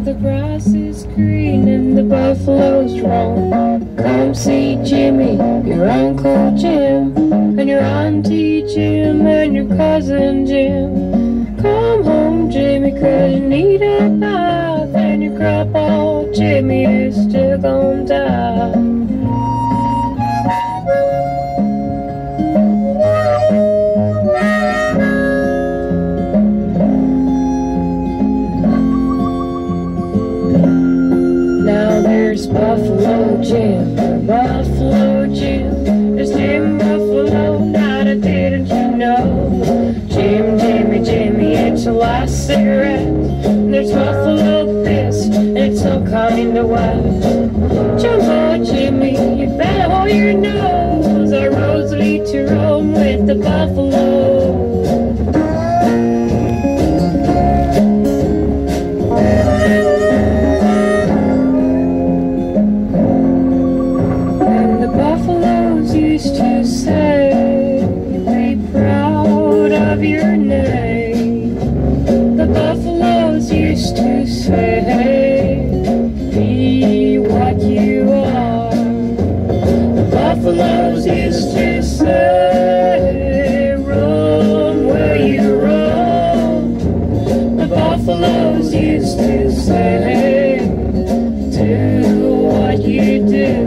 The grass is green and the buffaloes roam. Come see Jimmy, your Uncle Jim, and your Auntie Jim, and your cousin Jim. Come home, Jimmy, 'cause you need a bath, and your grandpa Jimmy is still gonna die. Now there's Buffalo Jim, Buffalo Jim. There's Jim Buffalo, now didn't you know? Jim, Jimmy, Jimmy, it's a last cigarette. And there's Buffalo Fist, and it's some kind of wet. Jump on, Jimmy, you better hold your nose. Our roads lead to Rome with the buffalo. Used to say, be proud of your name. The buffaloes used to say, be what you are. The buffaloes used to say, roam where you roam. The buffaloes used to say, do what you do.